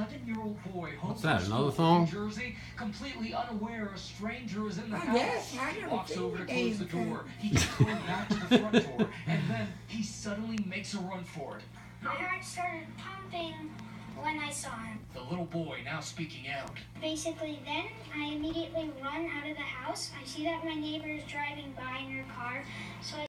11-year-old boy home What's that, from another school thong? in Jersey, completely unaware a stranger is in the I house. guess I He never walks seen over to the close the damn door. thing. He keeps going back to the front door, and then he suddenly makes a run for it. My heart started pumping when I saw him. The little boy now speaking out. Basically, then I immediately run out of the house. I see that my neighbor is driving by in her car, so I